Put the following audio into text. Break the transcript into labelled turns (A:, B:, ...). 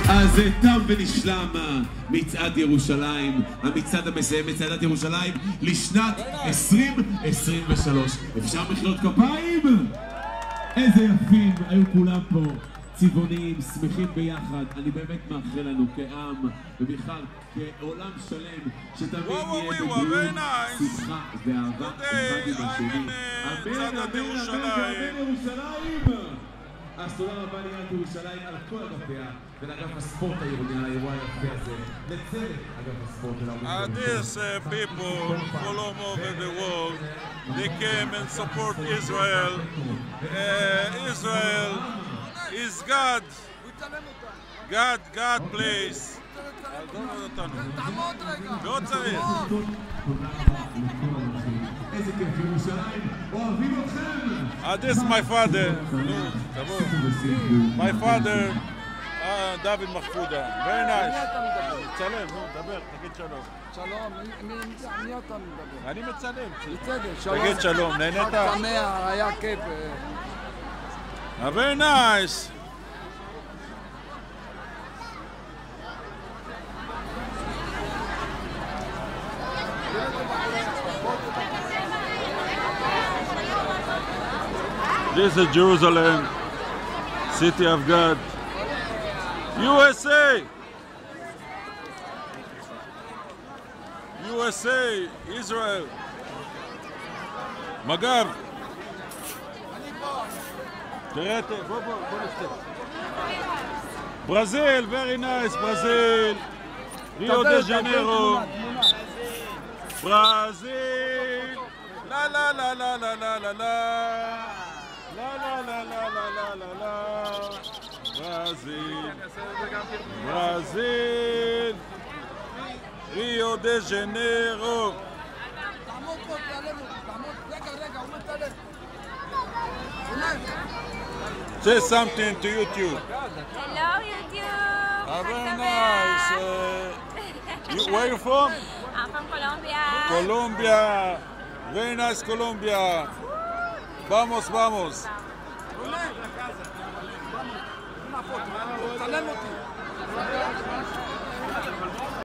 A: אז תם ונשלם מצעד ירושלים, המצעד המסיים מצעדת ירושלים לשנת 2023. אפשר מחיאות כפיים? איזה יפים היו כולם פה, צבעוניים, שמחים ביחד. אני באמת מאחל לנו כעם ובכלל כעולם שלם שתמיד נהיה בבריאות, שמחה ואהבה אחד עם השני. אמן, אמן, אמן ואמן ירושלים. אז תודה רבה לעיריית ירושלים על כל אגפיה ולאגף הספורט העירוני על האירוע היפה הזה, לצוות אגף הספורט.
B: These people all over the world, they came and support Israel. Israel is God. God place. לא צריך.
A: איזה כיף ירושלים, אוהבים אתכם.
B: This is my father. My father, David Mahfoda. Very nice. צלם, דבר, תגיד שלום.
C: שלום, מי אתה מדבר?
B: אני מצלם.
C: בסדר,
B: תגיד שלום, נהנית?
C: חג שמח, היה כיף.
B: Very nice. This is Jerusalem, city of God. USA! USA, Israel. מג"ב. תראה, בוא נשתה. ברזיל, very nice, ברזיל. ריו דה ז'נרו. ברזיל. לה לה לה לה לה לה לה לה. La la la la la la la la. Brazil, Brazil, Rio de Janeiro. Say something to YouTube.
D: Hello YouTube.
B: Very nice. Where you from?
D: I'm from Colombia.
B: Colombia. Very nice Colombia. Vamos, vamos.
C: Ronen,